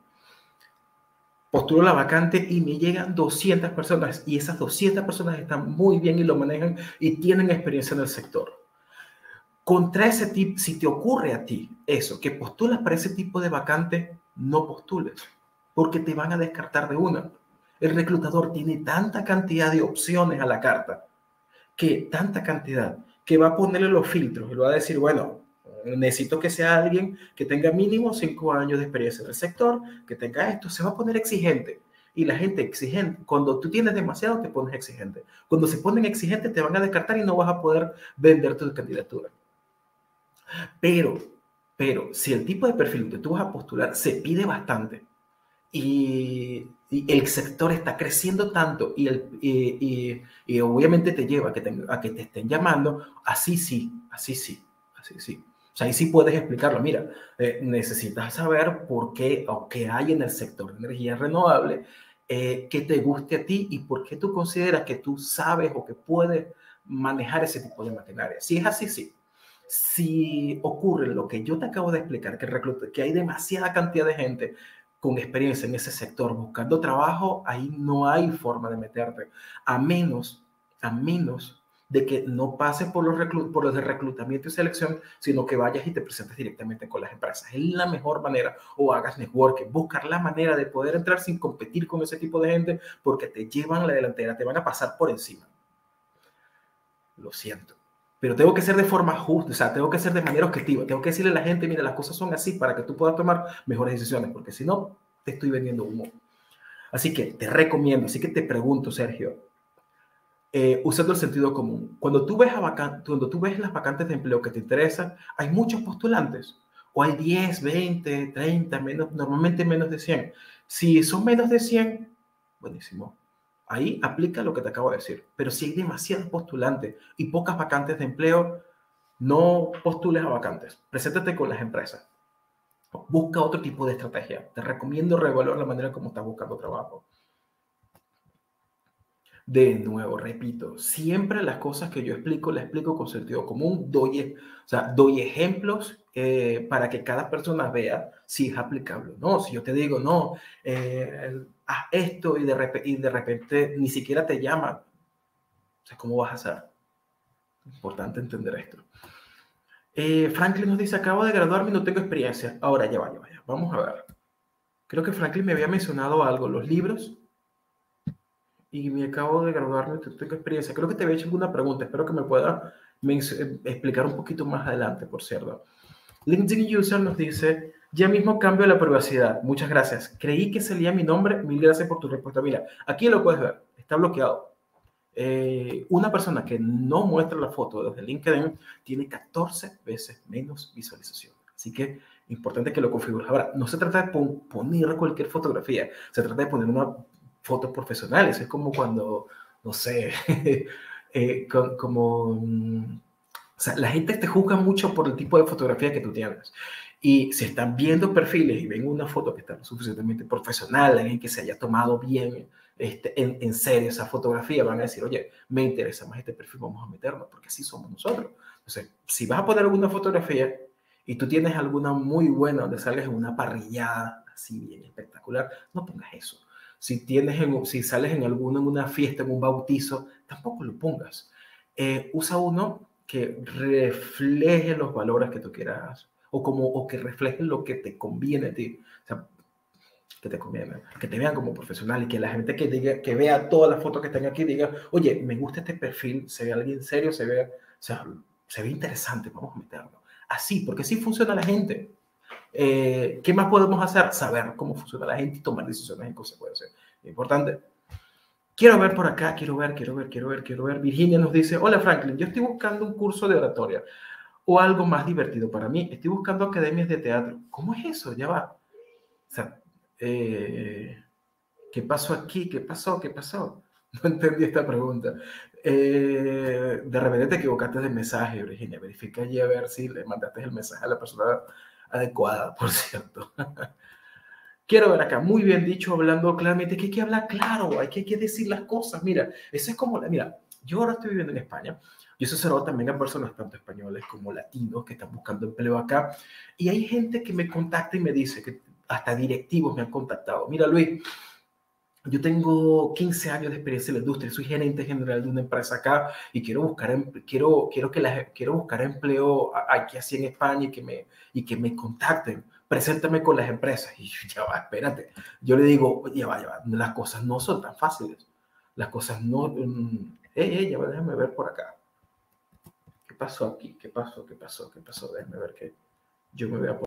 A: Postulo la vacante y me llegan 200 personas y esas 200 personas están muy bien y lo manejan y tienen experiencia en el sector. Contra ese tipo, si te ocurre a ti eso, que postulas para ese tipo de vacante, no postules, porque te van a descartar de una. El reclutador tiene tanta cantidad de opciones a la carta, tanta cantidad, que va a ponerle los filtros y lo va a decir, bueno, necesito que sea alguien que tenga mínimo 5 años de experiencia en el sector, que tenga esto, se va a poner exigente. Y la gente exigente, cuando tú tienes demasiado, te pones exigente. Cuando se ponen exigentes, te van a descartar y no vas a poder vender tu candidatura. Pero, si el tipo de perfil que tú vas a postular se pide bastante y el sector está creciendo tanto y obviamente te lleva a que te estén llamando, así sí, así sí, así sí. O sea, ahí sí puedes explicarlo. Mira, necesitas saber por qué o qué hay en el sector de energía renovable que te guste a ti y por qué tú consideras que tú sabes o que puedes manejar ese tipo de maquinaria. Si es así, sí. Si ocurre lo que yo te acabo de explicar, que hay demasiada cantidad de gente con experiencia en ese sector buscando trabajo, ahí no hay forma de meterte, a menos de que no pases por los de reclutamiento y selección, sino que vayas y te presentes directamente con las empresas. Es la mejor manera, o hagas networking, buscar la manera de poder entrar sin competir con ese tipo de gente, porque te llevan a la delantera, te van a pasar por encima. Lo siento. Pero tengo que ser de forma justa, o sea, tengo que ser de manera objetiva. Tengo que decirle a la gente, mira, las cosas son así para que tú puedas tomar mejores decisiones, porque si no, te estoy vendiendo humo. Así que te recomiendo, así que te pregunto, Sergio, usando el sentido común, cuando tú ves las vacantes de empleo que te interesan, hay muchos postulantes, o hay 10, 20, 30, normalmente menos de 100. Si son menos de 100, buenísimo. Ahí aplica lo que te acabo de decir. Pero si hay demasiados postulantes y pocas vacantes de empleo, no postules a vacantes. Preséntate con las empresas. Busca otro tipo de estrategia. Te recomiendo reevaluar la manera como estás buscando trabajo. De nuevo, repito, siempre las cosas que yo explico, las explico con sentido común, doy ejemplos para que cada persona vea si es aplicable o no. Si yo te digo, no, haz esto y de repente ni siquiera te llaman, o sea, ¿cómo vas a hacer? Importante entender esto. Franklin nos dice, acabo de graduarme y no tengo experiencia. Ahora ya va. Vamos a ver. Creo que Franklin me había mencionado algo, los libros, y me acabo de graduarme, no tengo experiencia. Creo que te había hecho alguna pregunta, espero que me pueda explicar un poquito más adelante, por cierto. LinkedIn User nos dice, ya mismo cambio la privacidad. Muchas gracias. Creí que salía mi nombre. Mil gracias por tu respuesta. Mira, aquí lo puedes ver. Está bloqueado. Una persona que no muestra la foto desde LinkedIn tiene 14 veces menos visualización. Así que importante que lo configures. Ahora, no se trata de poner cualquier fotografía. Se trata de poner una foto profesional. Eso es como cuando, no sé, o sea, la gente te juzga mucho por el tipo de fotografía que tú tienes. Y si están viendo perfiles y ven una foto que está lo suficientemente profesional, alguien que se haya tomado bien en serio esa fotografía, van a decir, oye, me interesa más este perfil, vamos a meternos, porque así somos nosotros. Entonces, si vas a poner alguna fotografía y tú tienes alguna muy buena donde salgas en una parrillada así bien espectacular, no pongas eso. Si sales en una fiesta, en un bautizo, tampoco lo pongas. Usa uno que refleje los valores que tú quieras o que refleje lo que te conviene a ti. O sea, que te conviene, que te vean como profesional y que la gente que vea todas las fotos que están aquí diga, oye, me gusta este perfil, se ve alguien serio, o sea, se ve interesante, vamos a meterlo. Así, porque así funciona la gente. ¿Qué más podemos hacer? Saber cómo funciona la gente y tomar decisiones en consecuencia. Importante. Quiero ver por acá, quiero ver. Virginia nos dice, hola Franklin, yo estoy buscando un curso de oratoria o algo más divertido para mí. Estoy buscando academias de teatro. ¿Cómo es eso? Ya va. O sea, ¿qué pasó aquí? ¿Qué pasó? No entendí esta pregunta. De repente te equivocaste de mensaje, Virginia. Verifica allí a ver si le mandaste el mensaje a la persona adecuada, por cierto. Quiero ver acá, muy bien dicho, hablando claramente, que hay que hablar claro, hay que decir las cosas. Mira, eso es como, mira, yo ahora estoy viviendo en España, y eso se lo también a personas tanto españoles como latinos que están buscando empleo acá, y hay gente que me contacta y me dice, que hasta directivos me han contactado. Mira, Luis, yo tengo 15 años de experiencia en la industria, soy gerente general de una empresa acá y quiero buscar empleo aquí así en España y que me contacten. Preséntame con las empresas. Y yo, ya va, espérate. Yo le digo, ya va, las cosas no son tan fáciles. Las cosas no... ya va, déjame ver por acá. ¿Qué pasó aquí? ¿Qué pasó? Déjame ver que yo me voy a...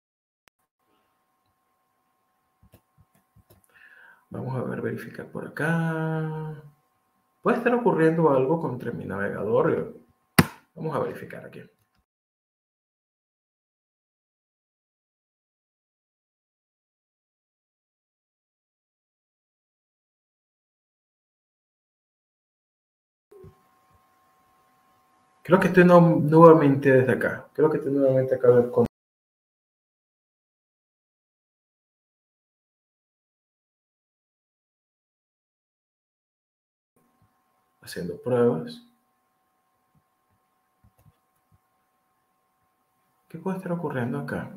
A: Vamos a ver, verificar por acá. Puede estar ocurriendo algo contra mi navegador. Vamos a verificar aquí. Creo que estoy nuevamente desde acá. Haciendo pruebas. ¿Qué puede estar ocurriendo acá?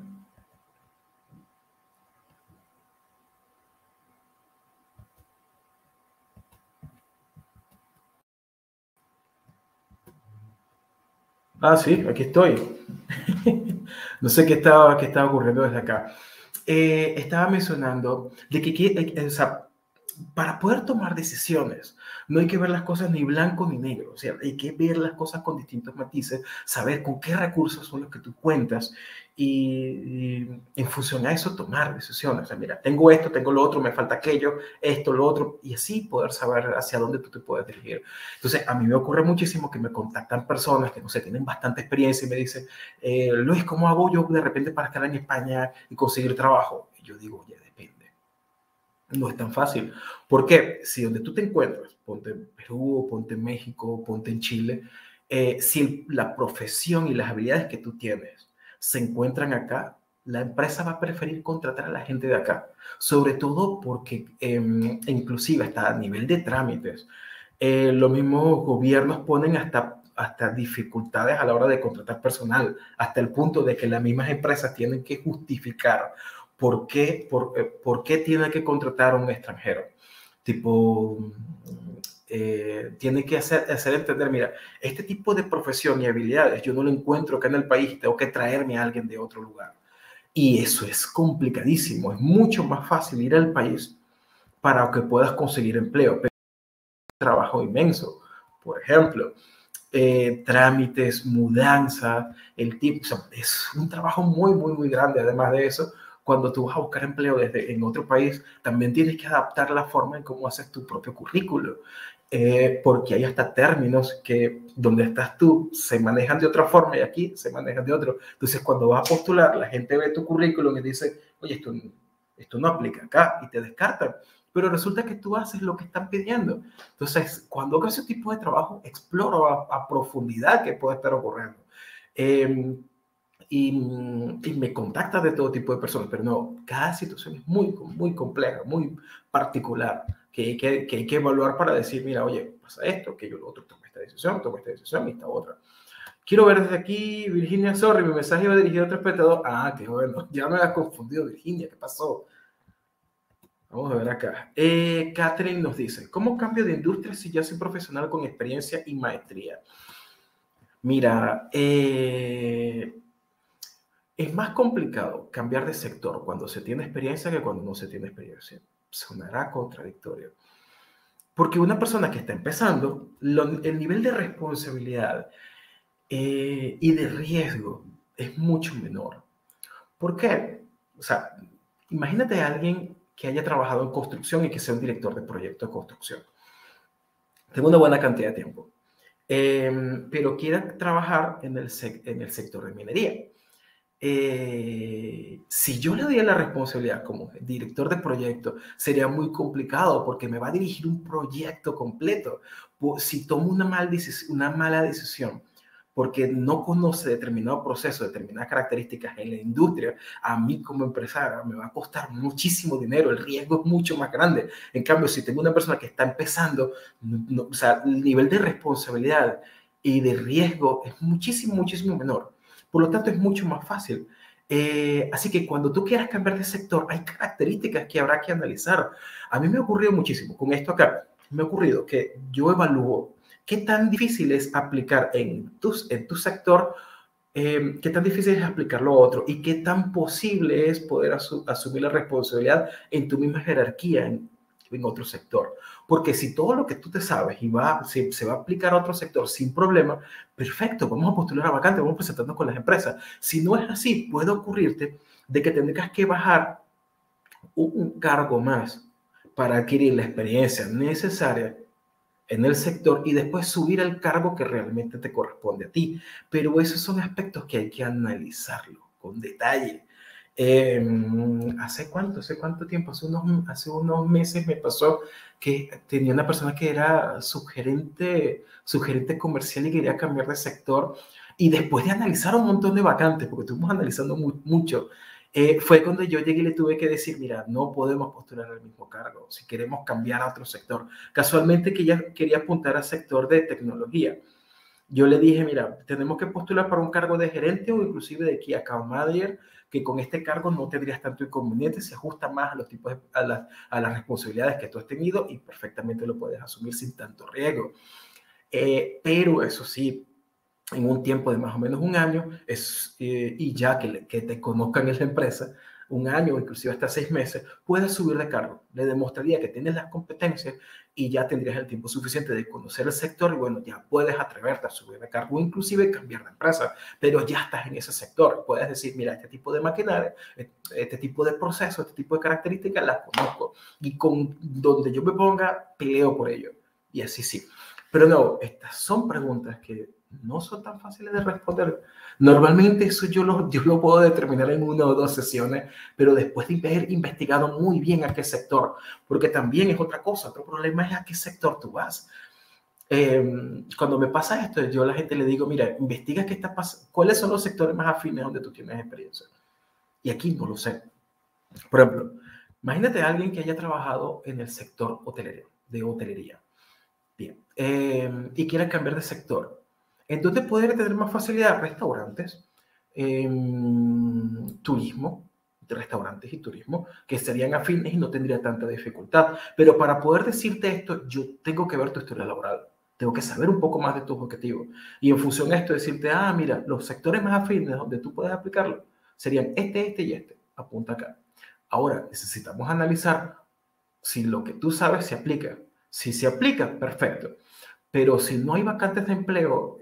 A: Ah, sí, aquí estoy. No sé qué estaba ocurriendo desde acá. Estaba mencionando de o sea, para poder tomar decisiones, no hay que ver las cosas ni blanco ni negro, o sea, hay que ver las cosas con distintos matices, saber con qué recursos son los que tú cuentas y en función a eso tomar decisiones. O sea, mira, tengo esto, tengo lo otro, me falta aquello, esto, lo otro, y así poder saber hacia dónde tú te puedes dirigir. Entonces, a mí me ocurre muchísimo que me contactan personas que, no sé, tienen bastante experiencia y me dicen, Luis, ¿cómo hago yo de repente para estar en España y conseguir trabajo? Y yo digo, oye, depende. No es tan fácil. Porque si donde tú te encuentras, ponte en Perú, ponte en México, ponte en Chile, si la profesión y las habilidades que tú tienes se encuentran acá, la empresa va a preferir contratar a la gente de acá. Sobre todo porque inclusive hasta a nivel de trámites, Los mismos gobiernos ponen hasta dificultades a la hora de contratar personal, hasta el punto de que las mismas empresas tienen que justificar por qué tienen que contratar a un extranjero. Tipo, tiene que hacer entender, mira, este tipo de profesión y habilidades yo no lo encuentro acá en el país, tengo que traerme a alguien de otro lugar. Y eso es complicadísimo, es mucho más fácil ir al país para que puedas conseguir empleo, pero es un trabajo inmenso. Por ejemplo, trámites, mudanza, o sea, es un trabajo muy grande. Además de eso, cuando tú vas a buscar empleo en otro país, también tienes que adaptar la forma en cómo haces tu propio currículo, porque hay hasta términos que donde estás tú se manejan de otra forma y aquí se manejan de otro. Entonces, cuando vas a postular, la gente ve tu currículum y dice, oye, esto no aplica acá, y te descartan. Pero resulta que tú haces lo que están pidiendo. Entonces, cuando hago ese tipo de trabajo, exploro a profundidad qué puede estar ocurriendo. Eh, y me contacta de todo tipo de personas, pero no, cada situación es muy compleja, muy particular, que hay que evaluar para decir, mira, oye, pasa esto, que yo lo otro, tomo esta decisión y esta otra. Quiero ver desde aquí, Virginia, sorry, mi mensaje iba dirigido a otro espectador. Ah, qué bueno, ya me había confundido, Virginia, ¿qué pasó? Vamos a ver acá. Catherine nos dice, ¿cómo cambio de industria si ya soy profesional con experiencia y maestría? Mira, es más complicado cambiar de sector cuando se tiene experiencia que cuando no se tiene experiencia. Sonará contradictorio. Porque una persona que está empezando, el nivel de responsabilidad y de riesgo es mucho menor. ¿Por qué? O sea, imagínate a alguien que haya trabajado en construcción y que sea un director de proyecto de construcción. Tengo una buena cantidad de tiempo, pero quiera trabajar en el sector de minería. Si yo le doy la responsabilidad como director de proyecto, sería muy complicado porque me va a dirigir un proyecto completo. Si tomo una mala decisión porque no conoce determinado proceso, determinadas características en la industria, a mí como empresario me va a costar muchísimo dinero, el riesgo es mucho más grande. En cambio, si tengo una persona que está empezando, o sea, el nivel de responsabilidad y de riesgo es muchísimo menor. Por lo tanto, es mucho más fácil. Así que cuando tú quieras cambiar de sector, hay características que habrá que analizar. A mí me ha ocurrido muchísimo con esto acá. Me ha ocurrido que yo evalúo qué tan difícil es aplicar en tu sector, qué tan difícil es aplicarlo a otro y qué tan posible es poder asumir la responsabilidad en tu misma jerarquía en otro sector. Porque si todo lo que tú te sabes y se va a aplicar a otro sector sin problema, perfecto, vamos a postular a vacante, vamos presentando con las empresas. Si no es así, puede ocurrirte de que tendrás que bajar un cargo más para adquirir la experiencia necesaria en el sector y después subir al cargo que realmente te corresponde a ti. Pero esos son aspectos que hay que analizarlo con detalle. ¿Hace cuánto tiempo? Hace unos meses me pasó que tenía una persona que era sugerente comercial y quería cambiar de sector. Y después de analizar un montón de vacantes, porque estuvimos analizando mucho, fue cuando yo llegué y le tuve que decir, mira, no podemos postular al mismo cargo si queremos cambiar a otro sector. Casualmente que ella quería apuntar al sector de tecnología. Yo le dije, mira, tenemos que postular para un cargo de gerente o inclusive de Key Account Manager, que con este cargo no tendrías tanto inconveniente, se ajusta más a los tipos a las responsabilidades que tú has tenido y perfectamente lo puedes asumir sin tanto riesgo. Pero eso sí, en un tiempo de más o menos un año, y ya que te conozcan en la empresa, un año o inclusive hasta 6 meses, puedes subir de cargo. Le demostraría que tienes las competencias y ya tendrías el tiempo suficiente de conocer el sector y bueno, ya puedes atreverte a subir de cargo o inclusive cambiar de empresa, pero ya estás en ese sector. Puedes decir, mira, este tipo de maquinaria, este tipo de proceso, este tipo de características las conozco y con donde yo me ponga, peleo por ello. Y así sí. Pero no, estas son preguntas que no son tan fáciles de responder. Normalmente eso yo lo puedo determinar en 1 o 2 sesiones, pero después de haber investigado muy bien a qué sector, porque también es otra cosa, otro problema es a qué sector tú vas. Cuando me pasa esto, yo a la gente le digo, mira, investiga qué está pasando, cuáles son los sectores más afines donde tú tienes experiencia. Y aquí no lo sé. Por ejemplo, imagínate a alguien que haya trabajado en el sector de hotelería. Bien. Y quiere cambiar de sector. Entonces podría tener más facilidad restaurantes, turismo, restaurantes y turismo, que serían afines y no tendría tanta dificultad. Pero para poder decirte esto, yo tengo que ver tu historia laboral. Tengo que saber un poco más de tus objetivos. Y en función a esto, decirte, mira, los sectores más afines donde tú puedes aplicarlo serían este y este. Apunta acá. Ahora, necesitamos analizar si lo que tú sabes se aplica. Si se aplica, perfecto. Pero si no hay vacantes de empleo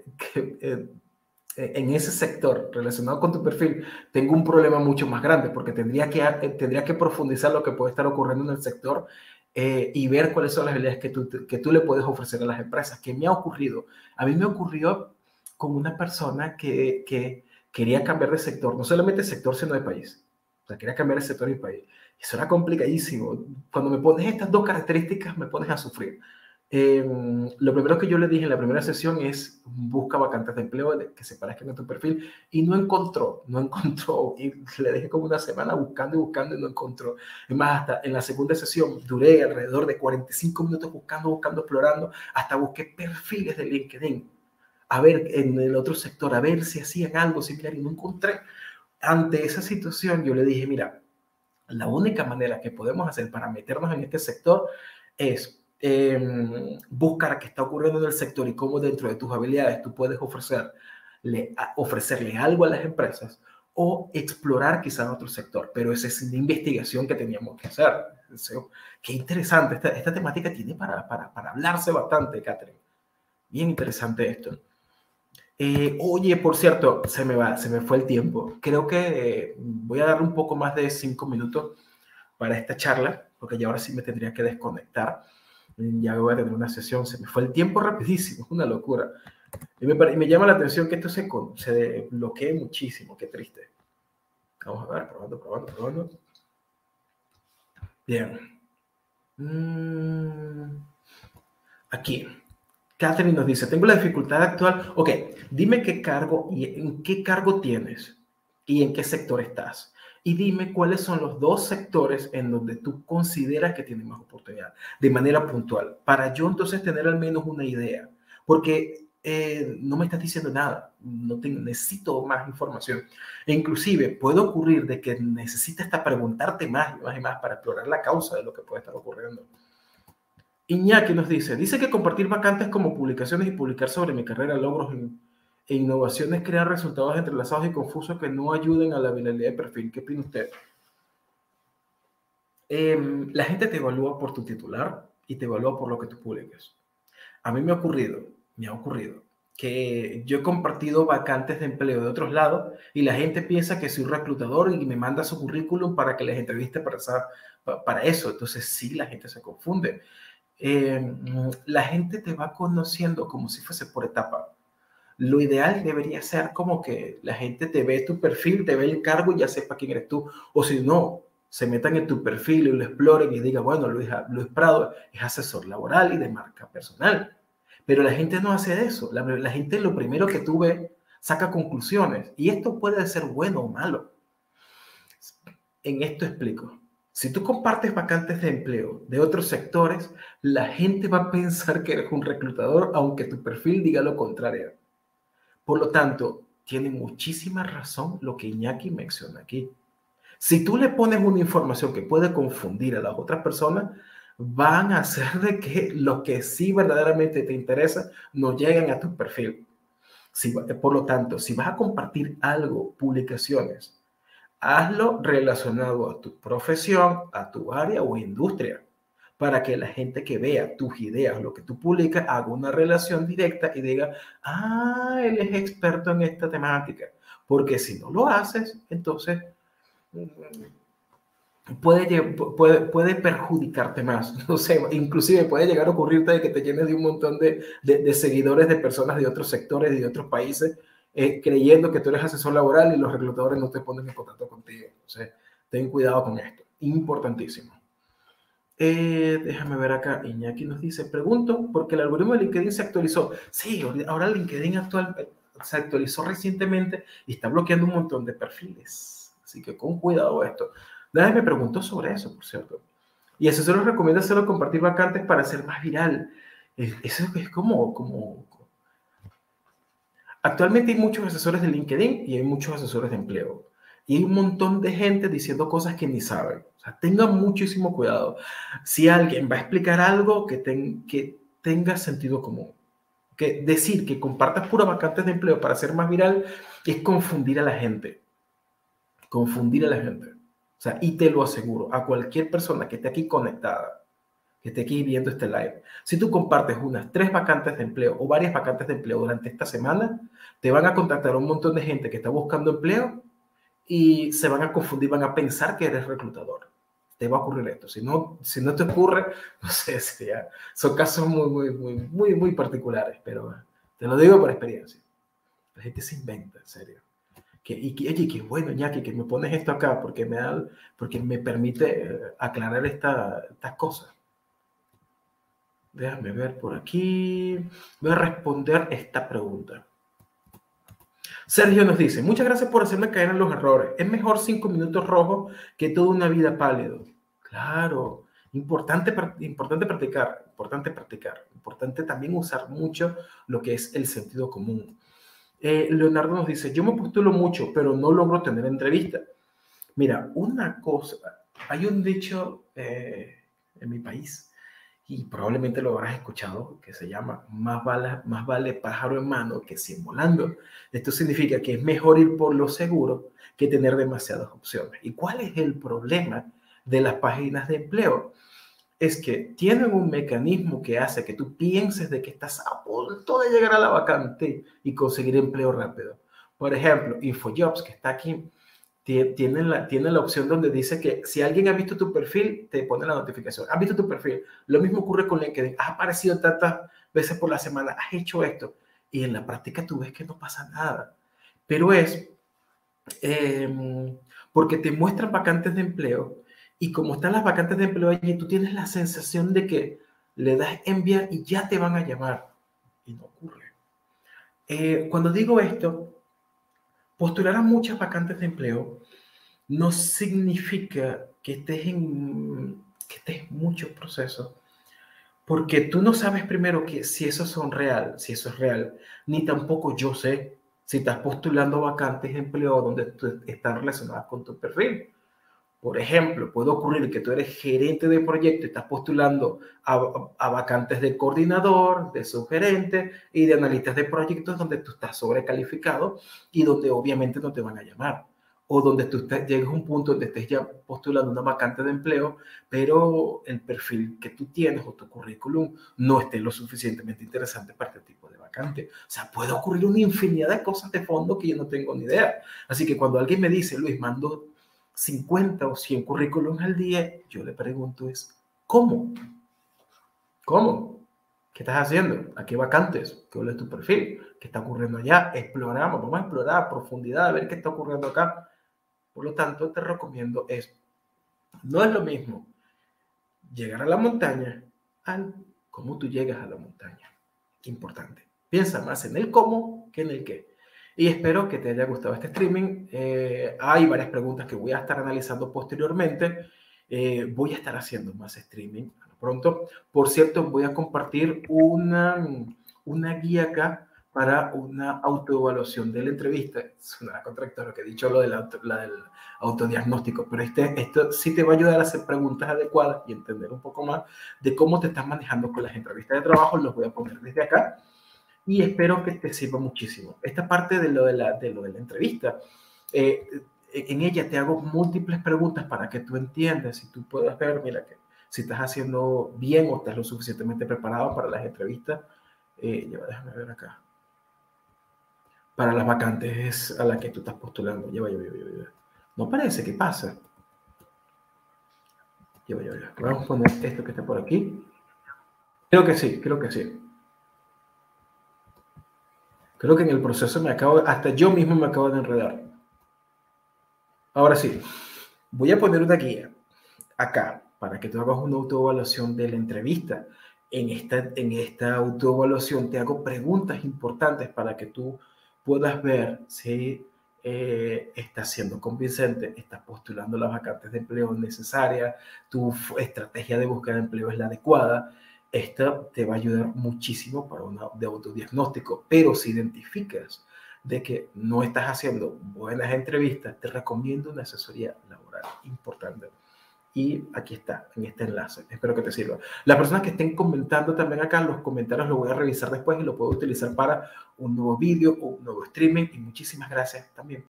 A: en ese sector relacionado con tu perfil, tengo un problema mucho más grande porque tendría que profundizar lo que puede estar ocurriendo en el sector y ver cuáles son las habilidades que tú le puedes ofrecer a las empresas. ¿Qué me ha ocurrido? A mí me ocurrió con una persona que quería cambiar de sector, no solamente de sector, sino de país. O sea, quería cambiar de sector y país. Eso era complicadísimo. Cuando me pones estas dos características, me pones a sufrir. Lo primero que yo le dije en la primera sesión es busca vacantes de empleo que se parezcan a tu perfil y no encontró y le dejé como una semana buscando y buscando y no encontró. Es más, hasta en la segunda sesión duré alrededor de 45 minutos buscando, explorando, hasta busqué perfiles de LinkedIn a ver en el otro sector, a ver si hacían algo similar y no encontré. Ante esa situación yo le dije, mira, la única manera que podemos hacer para meternos en este sector es buscar qué está ocurriendo en el sector y cómo dentro de tus habilidades tú puedes ofrecerle algo a las empresas o explorar quizás otro sector. Pero esa es la investigación que teníamos que hacer. Qué interesante. Esta temática tiene para hablarse bastante, Catherine. Bien interesante esto. Oye, por cierto, se me fue el tiempo. Creo que voy a darle un poco más de 5 minutos para esta charla, porque ya ahora sí me tendría que desconectar. Ya voy a tener una sesión. Se me fue el tiempo rapidísimo, una locura. Y me llama la atención que esto se bloquee muchísimo. Qué triste. Vamos a ver, probando. Bien. Aquí. Catherine nos dice, tengo la dificultad actual. Ok, dime qué cargo y en qué cargo tienes y en qué sector estás. Y dime cuáles son los dos sectores en donde tú consideras que tienes más oportunidad, de manera puntual, para yo entonces tener al menos una idea. Porque no me estás diciendo nada, necesito más información. E inclusive puede ocurrir de que necesites hasta preguntarte más y más para explorar la causa de lo que puede estar ocurriendo. Iñaki nos dice que compartir vacantes como publicaciones y publicar sobre mi carrera, logros e innovaciones crean resultados entrelazados y confusos que no ayuden a la habilidad de perfil. ¿Qué opina usted? La gente te evalúa por tu titular y te evalúa por lo que tú publicas. A mí me ha ocurrido que yo he compartido vacantes de empleo de otros lados y la gente piensa que soy reclutador y me manda su currículum para que les entreviste para eso. Entonces sí, la gente se confunde. La gente te va conociendo como si fuese por etapa. Lo ideal debería ser como que la gente te ve tu perfil, te ve el cargo y ya sepa quién eres tú. O si no, se metan en tu perfil y lo exploren y digan, bueno, Luis Prado es asesor laboral y de marca personal. Pero la gente no hace eso. La gente lo primero que tú ves saca conclusiones. Y esto puede ser bueno o malo. En esto explico. Si tú compartes vacantes de empleo de otros sectores, la gente va a pensar que eres un reclutador, aunque tu perfil diga lo contrario. Por lo tanto, tiene muchísima razón lo que Iñaki menciona aquí. Si tú le pones una información que puede confundir a las otras personas, van a hacer de que lo que sí verdaderamente te interesa no lleguen a tu perfil. Por lo tanto, si vas a compartir algo, publicaciones, hazlo relacionado a tu profesión, a tu área o industria, para que la gente que vea tus ideas, lo que tú publicas, haga una relación directa y diga, él es experto en esta temática. Porque si no lo haces, entonces puede perjudicarte más. No sé, inclusive puede llegar a ocurrirte de que te llenes de un montón de seguidores de personas de otros sectores, de otros países, creyendo que tú eres asesor laboral y los reclutadores no te ponen en contacto contigo. Entonces, ten cuidado con esto. Importantísimo. Déjame ver acá. Iñaki nos dice, pregunto, porque el algoritmo de LinkedIn se actualizó. Sí, ahora LinkedIn se actualizó recientemente y está bloqueando un montón de perfiles. Así que con cuidado esto. Nadie me preguntó sobre eso, por cierto. Y eso se los recomiendo hacerlo, compartir vacantes para ser más viral. Eso es como... Actualmente hay muchos asesores de LinkedIn y hay muchos asesores de empleo. Y hay un montón de gente diciendo cosas que ni saben. O sea, tengan muchísimo cuidado. Si alguien va a explicar algo, que tenga sentido común. Que decir que compartas puras vacantes de empleo para ser más viral es confundir a la gente. Confundir a la gente. O sea, y te lo aseguro, a cualquier persona que esté aquí conectada, que esté aquí viendo este live, si tú compartes unas 3 vacantes de empleo o varias vacantes de empleo durante esta semana, te van a contactar un montón de gente que está buscando empleo y se van a confundir, van a pensar que eres reclutador. Te va a ocurrir esto. Si no te ocurre, no sé, son casos muy particulares, pero te lo digo por experiencia. La gente se inventa, en serio. Oye, qué bueno, Iñaki, que me pones esto acá porque me permite aclarar estas cosas. Déjame ver por aquí. Voy a responder esta pregunta. Sergio nos dice, muchas gracias por hacerme caer en los errores. Es mejor 5 minutos rojos que toda una vida pálido. Claro, importante practicar, importante también usar mucho lo que es el sentido común. Leonardo nos dice, yo me postulo mucho, pero no logro tener entrevista. Mira, una cosa, hay un dicho en mi país, y probablemente lo habrás escuchado, que se llama más vale pájaro en mano que 100 volando. Esto significa que es mejor ir por lo seguro que tener demasiadas opciones. ¿Y cuál es el problema de las páginas de empleo? Es que tienen un mecanismo que hace que tú pienses de que estás a punto de llegar a la vacante y conseguir empleo rápido. Por ejemplo, InfoJobs, que está aquí, tiene la opción donde dice que si alguien ha visto tu perfil, te pone la notificación. ¿Has visto tu perfil? Lo mismo ocurre con LinkedIn. Has aparecido tantas veces por la semana, has hecho esto. Y en la práctica tú ves que no pasa nada. Pero es porque te muestran vacantes de empleo y como están las vacantes de empleo allí, tú tienes la sensación de que le das enviar y ya te van a llamar. Y no ocurre. Cuando digo esto, postular a muchas vacantes de empleo no significa que estés en muchos procesos, porque tú no sabes primero que si eso si eso es real, ni tampoco yo sé si estás postulando vacantes de empleo donde están relacionadas con tu perfil. Por ejemplo, puede ocurrir que tú eres gerente de proyecto y estás postulando a vacantes de coordinador, de subgerente y de analistas de proyectos donde tú estás sobrecalificado y donde obviamente no te van a llamar. O donde tú llegues a un punto donde estés ya postulando una vacante de empleo, pero el perfil que tú tienes o tu currículum no esté lo suficientemente interesante para este tipo de vacante. O sea, puede ocurrir una infinidad de cosas de fondo que yo no tengo ni idea. Así que cuando alguien me dice, Luis, mando 50 o 100 currículums al día, yo le pregunto es, ¿cómo? ¿Cómo? ¿Qué estás haciendo? ¿A qué vacantes? ¿Cuál es tu perfil? ¿Qué está ocurriendo allá? Exploramos, vamos a explorar a profundidad, a ver qué está ocurriendo acá. Por lo tanto, te recomiendo eso. No es lo mismo llegar a la montaña al cómo tú llegas a la montaña. Importante. Piensa más en el cómo que en el qué. Y espero que te haya gustado este streaming. Hay varias preguntas que voy a estar analizando posteriormente. Voy a estar haciendo más streaming pronto. Por cierto, voy a compartir una guía acá para una autoevaluación de la entrevista. Es una contradictoria lo que he dicho, lo del autodiagnóstico, pero esto sí te va a ayudar a hacer preguntas adecuadas y entender un poco más de cómo te estás manejando con las entrevistas de trabajo. Los voy a poner desde acá y espero que te sirva muchísimo. Esta parte de la entrevista, eh, en ella te hago múltiples preguntas para que tú entiendas y tú puedas ver, mira, que si estás haciendo bien o estás lo suficientemente preparado para las entrevistas. Déjame ver acá. Para las vacantes a las que tú estás postulando. Lleva. No parece, ¿qué pasa? Lleva. Vamos a poner esto que está por aquí. Creo que sí. Creo que en el proceso hasta yo mismo me acabo de enredar. Ahora sí, voy a poner una guía acá para que tú hagas una autoevaluación de la entrevista. En esta autoevaluación te hago preguntas importantes para que tú puedas ver si estás siendo convincente, estás postulando las vacantes de empleo necesarias, tu estrategia de búsqueda de empleo es la adecuada. Esta te va a ayudar muchísimo para un de autodiagnóstico, pero si identificas de que no estás haciendo buenas entrevistas, te recomiendo una asesoría laboral importante. Y aquí está, en este enlace. Espero que te sirva. Las personas que estén comentando también acá, los comentarios los voy a revisar después y lo puedo utilizar para un nuevo vídeo o un nuevo streaming. Y muchísimas gracias también